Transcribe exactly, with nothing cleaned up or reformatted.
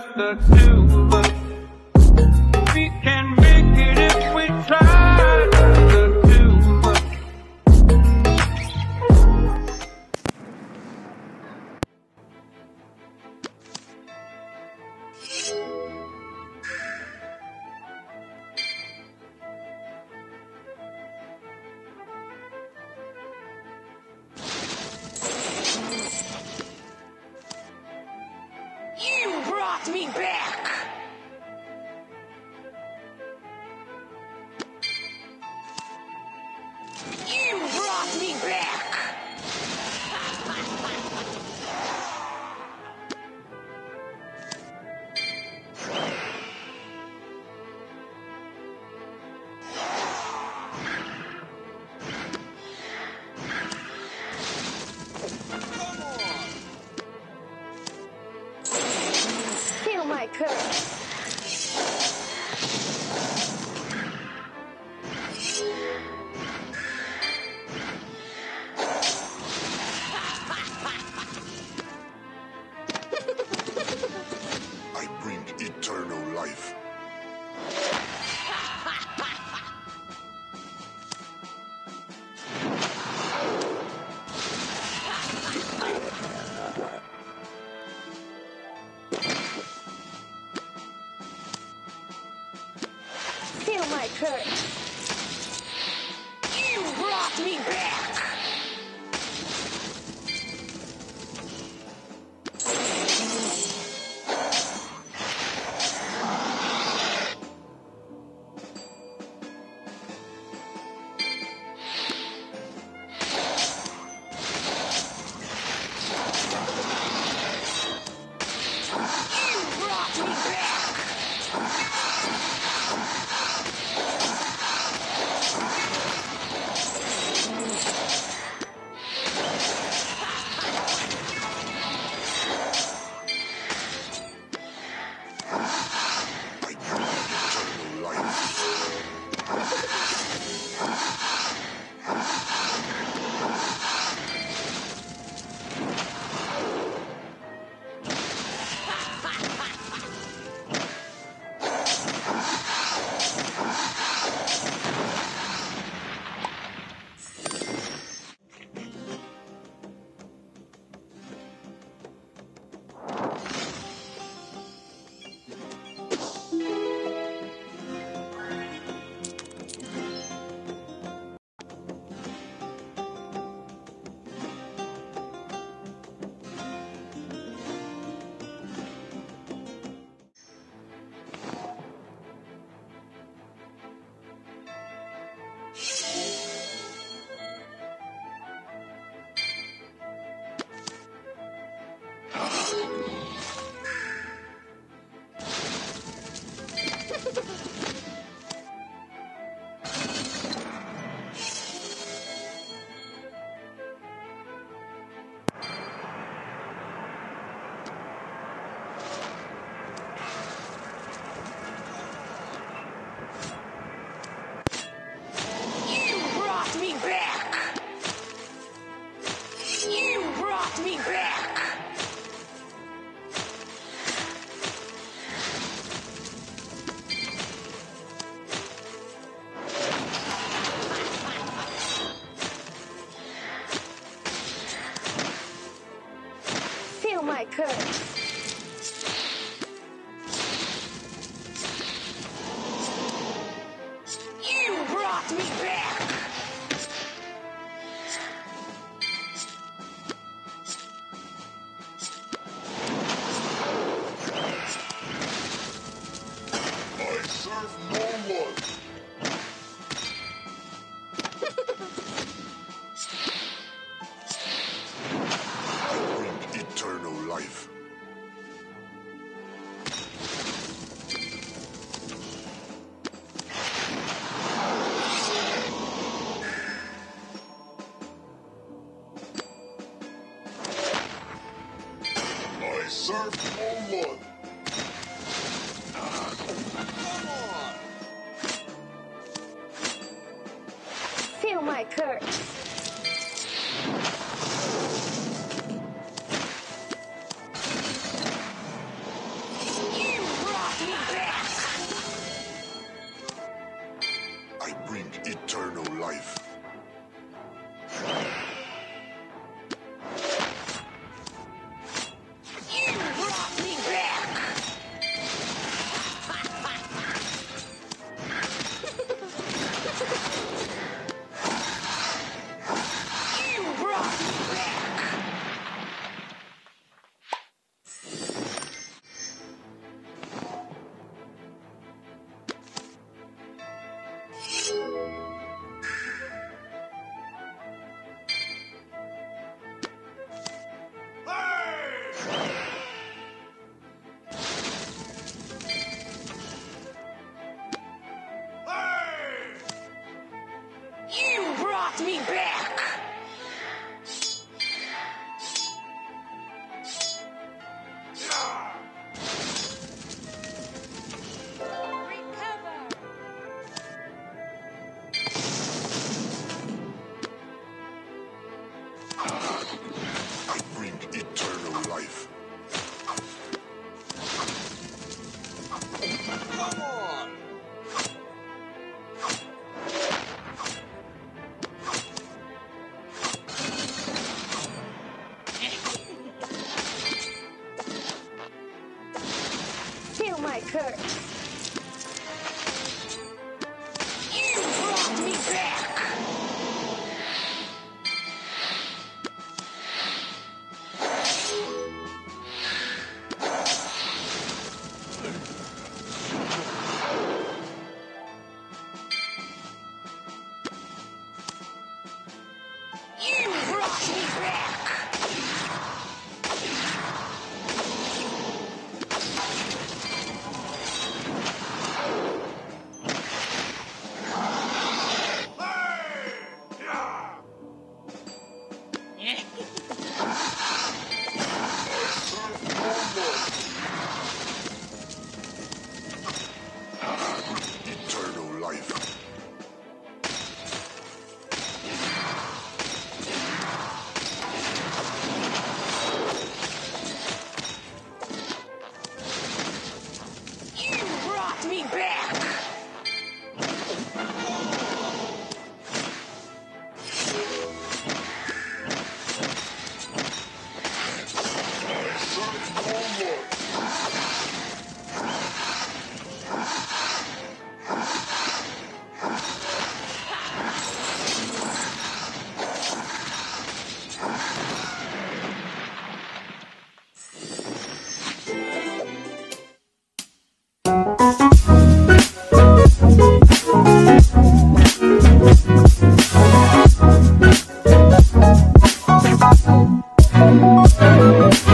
just the two of us. We can make it if we try, just the two of us. You brought me back! You brought me back! Feel my courage. I bring eternal life. Feel my courage. You brought me back! You brought me back! I bring eternal life. You brought me back! You brought me back! Feel my courage. You brought me back! I serve no one. I bring eternal life. I serve no one. Feel my courage. You brought me back. Recover. I bring eternal life. Come on! Feel my curse. You brought me back. You brought me back. Eternal life. You brought me back. I serve no one. Thank you.